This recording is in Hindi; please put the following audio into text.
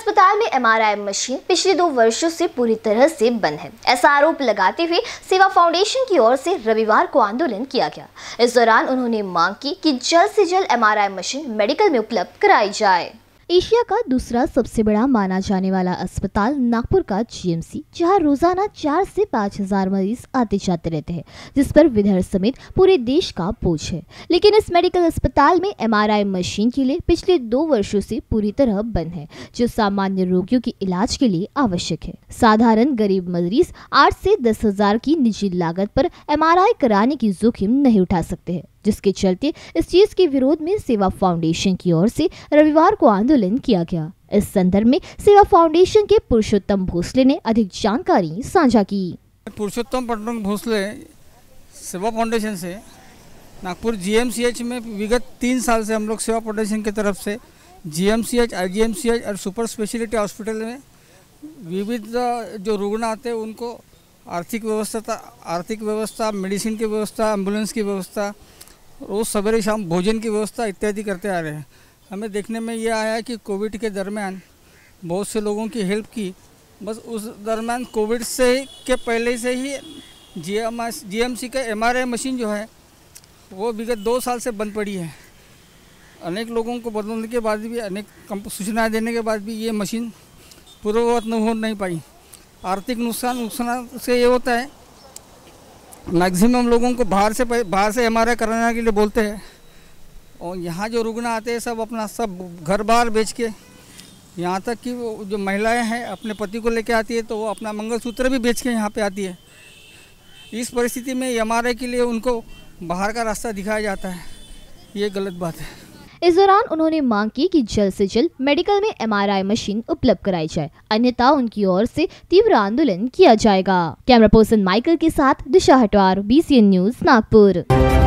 अस्पताल में एमआरआई मशीन पिछले 2 वर्षों से पूरी तरह से बंद है। ऐसा आरोप लगाते हुए सेवा फाउंडेशन की ओर से रविवार को आंदोलन किया गया। इस दौरान उन्होंने मांग की कि जल्द से जल्द एमआरआई मशीन मेडिकल में उपलब्ध कराई जाए। एशिया का दूसरा सबसे बड़ा माना जाने वाला अस्पताल नागपुर का जीएमसी, जहां रोजाना 4 से 5,000 मरीज आते जाते रहते हैं, जिस पर विदर्भ समेत पूरे देश का बोझ है। लेकिन इस मेडिकल अस्पताल में एमआरआई मशीन के लिए पिछले 2 वर्षों से पूरी तरह बंद है, जो सामान्य रोगियों के इलाज के लिए आवश्यक है। साधारण गरीब मरीज 8 से 10,000 की निजी लागत पर एमआरआई कराने की जोखिम नहीं उठा सकते हैं, जिसके चलते इस चीज के विरोध में सेवा फाउंडेशन की ओर से रविवार को आंदोलन किया गया। इस संदर्भ में सेवा फाउंडेशन के पुरुषोत्तम भोसले ने अधिक जानकारी साझा की। पुरुषोत्तम पटनायक भोसले सेवा फाउंडेशन से नागपुर जीएमसीएच में विगत 3 साल से हम लोग सेवा फाउंडेशन की तरफ से जीएमसीएच, आईजीएमसीएच और सुपर स्पेशलिटी हॉस्पिटल में विविध जो रुग्ण आते हैं उनको आर्थिक व्यवस्था, मेडिसिन की व्यवस्था, एम्बुलेंस की व्यवस्था, रोज़ सवेरे शाम भोजन की व्यवस्था इत्यादि करते आ रहे हैं। हमें देखने में ये आया कि कोविड के दरमियान बहुत से लोगों की हेल्प की। बस उस दरमियान कोविड के पहले से ही जीएमसी का एमआरआई मशीन जो है वो विगत 2 साल से बंद पड़ी है। अनेक लोगों को बदलने के बाद भी, अनेक सूचनाएँ देने के बाद भी ये मशीन पूर्ववत हो नहीं पाई। आर्थिक नुकसान से ये होता है, मैक्सिमम लोगों को बाहर से एमआरआई कराने के लिए बोलते हैं, और यहाँ जो रुग्ण आते हैं सब अपना घर बार बेच के, यहाँ तक कि वो जो महिलाएं हैं अपने पति को लेके आती है तो वो अपना मंगलसूत्र भी बेच के यहाँ पे आती है। इस परिस्थिति में एमआरआई के लिए उनको बाहर का रास्ता दिखाया जाता है, ये गलत बात है। इस दौरान उन्होंने मांग की कि जल्द से जल्द मेडिकल में एमआरआई मशीन उपलब्ध कराई जाए, अन्यथा उनकी ओर से तीव्र आंदोलन किया जाएगा। कैमरा पर्सन माइकल के साथ दिशा हटवार, BCN न्यूज नागपुर।